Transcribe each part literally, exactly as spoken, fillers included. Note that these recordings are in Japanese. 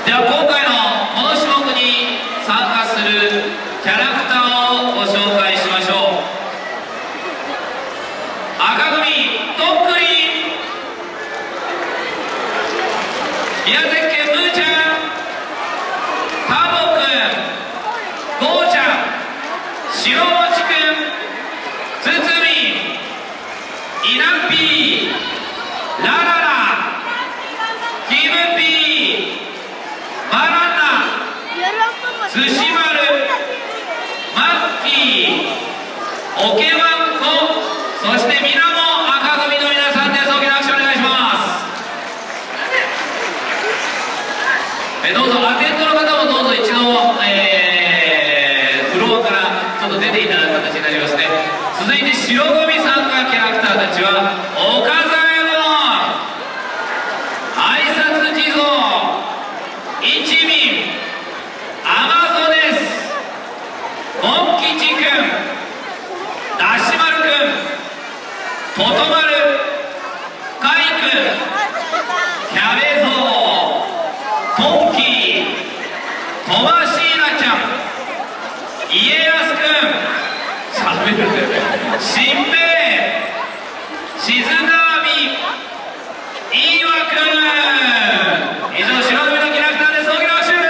では今回のこの種目に参加するキャラクターをご紹介しましょう。赤組とっくり宮崎県むーちゃん、タボくん、ゴーちゃん、白もちくん、つつみ、イナッピー、ラララ、キムピー、バナナ、寿司丸、マッキー、オケワンコ、そしてみなも赤組の皆さんです。大きな拍手お願いします。えどうぞアテンドの方もどうぞ一度、えー、フロアからちょっと出ていただく形になりますね。続いて白組参加キャラクターたちは岡澤の挨拶地蔵、一味、アマゾです。モン吉くん、ダシマルくん、トトマル、カイくん、キャベゾウ、トンキー、トマシーナちゃん、家康くん、しゃべるんだよね、しんべヱ、しずなみ、いわくん。以上、白組のキャラクターです。大きな拍手。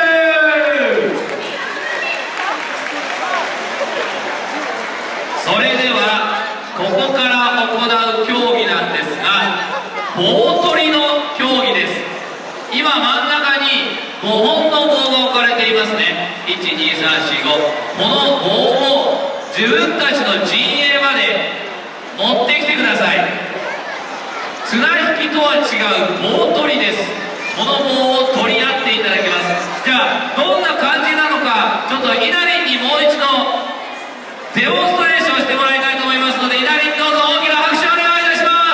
それではここから行う競技なんですが、棒取りの競技です。今真ん中にごほんの棒が置かれていますね。いちにさんしご、この棒を自分たちの陣営まで持ってきてください。綱引きとは違う棒取りです。この棒を取り合っていただきます。じゃあどんな感じなのか、ちょっとイナリンにもう一度デモンストレーションしてもらいたいと思いますので、イナリンどうぞ大きな拍手をお願いいたします。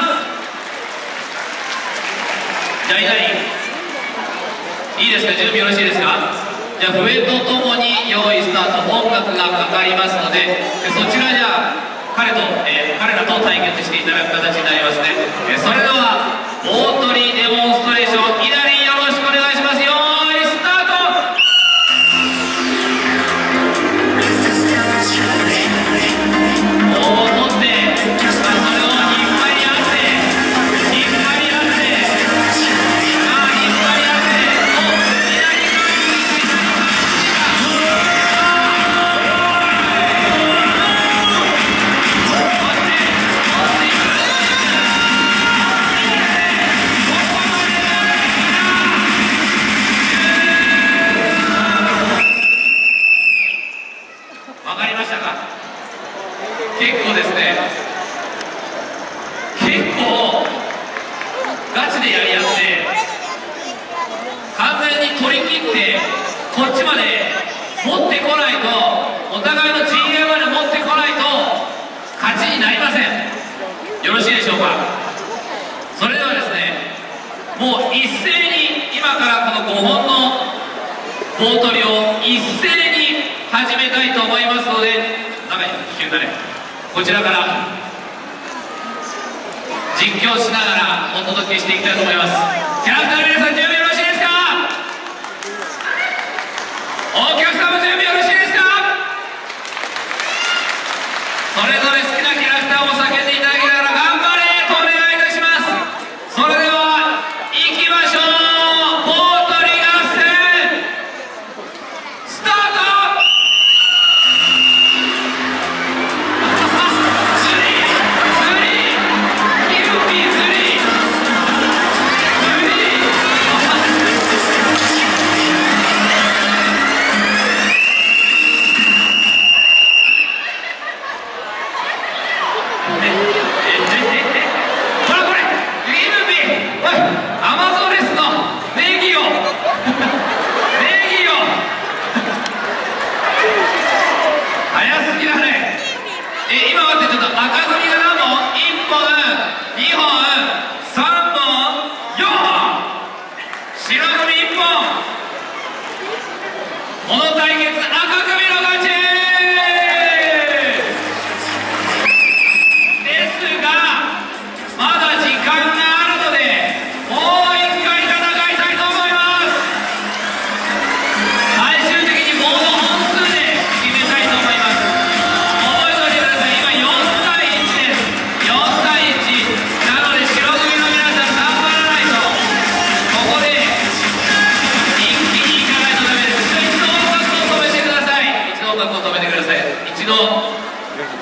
じゃあイナリンいいですか、準備よろしいですか。じゃあ笛とともに用意スタート、音楽がかかりますので、そちらじゃあ彼と、えー、彼らと対決していただく形になりますね。えー、それでは棒取りデモンストレーション、イナリンよろしくお願いします。よーいスタート。棒を取って、まあ、それを引っ張り合って引っ張り合って、ああ引っ張り合って、おイナリンがわかりましたか。結構ですね、結構ガチでやり合って完全に取り切ってこっちまで持ってこないと、お互いの陣営まで持ってこないと勝ちになりません。よろしいでしょうか。それではですね、もう一斉に今からこのごほんの棒取りを一斉に始めたいと思いますので、中に危険だね、こちらから実況しながらお届けしていきたいと思います。キャラクターの皆さん準備よろしいですか。お客さんも準備よろしいですか。それぞれ好きなキャラクターを叫んでいただきながら頑張れとお願いいたします。それでは行きましょう。棒取り合戦スタート。この対決赤組の勝ちですが、まだ時間があるのでもう一回戦いたいと思います。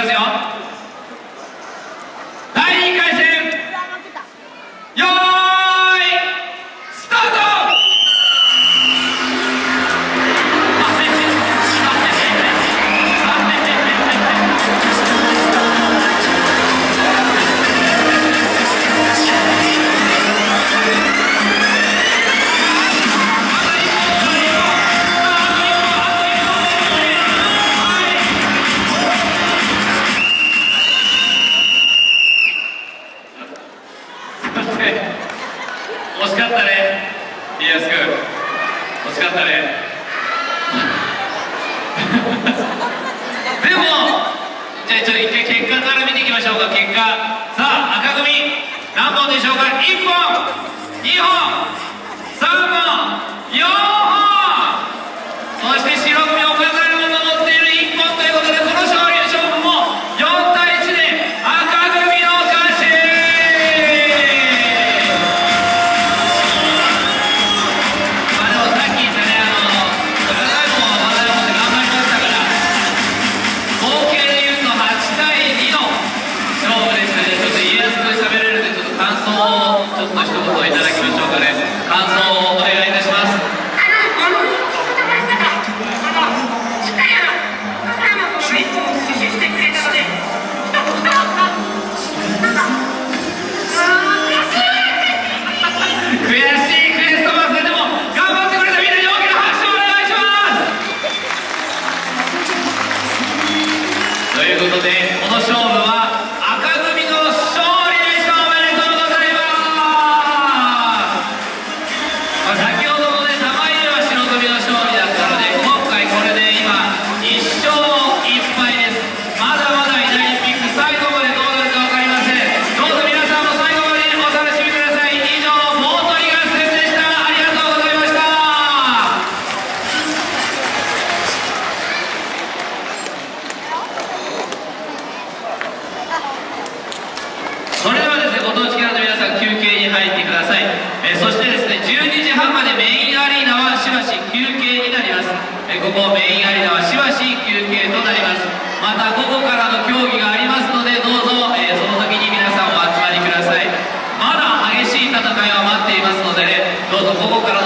ますよ。だいにかいせん、よーいスタート。惜しかったね、家康君、惜しかったね。でも、じゃあちょっと一回結果から見ていきましょうか。結果、さあ赤組何本でしょうか。いっぽん、にほん、さんぼん、よんほん、そして白組岡崎の持っているいっぽんということで、この勝利の勝負もよんたいいちで赤組の勝ち。感想をちょっと一言いただきましょうかね。感想をお願いいたします。悔しいクエストマスターでも頑張ってくれたみんなに大きな拍手をお願いします。ということでこの勝負は赤組の勝利でした。先ほどのね、玉入れは白組の勝利だったので、今回これで今いっしょういっぱいです。まだまだイダリンピック最後までどうなるか分かりません。どうぞ皆さんも最後までお楽しみください。以上、ボートリ合戦でした。ありがとうございました。それではですね、ご当地キャラの皆さん休憩に入ってください。えー、そしてですね、じゅうにじはんまでメインアリーナはしばし休憩になります。えー、ここメインアリーナはしばし休憩となります。また午後からの競技がありますので、どうぞ、えー、その時に皆さんお集まりください。まだ激しい戦いは待っていますのでね、どうぞ午後から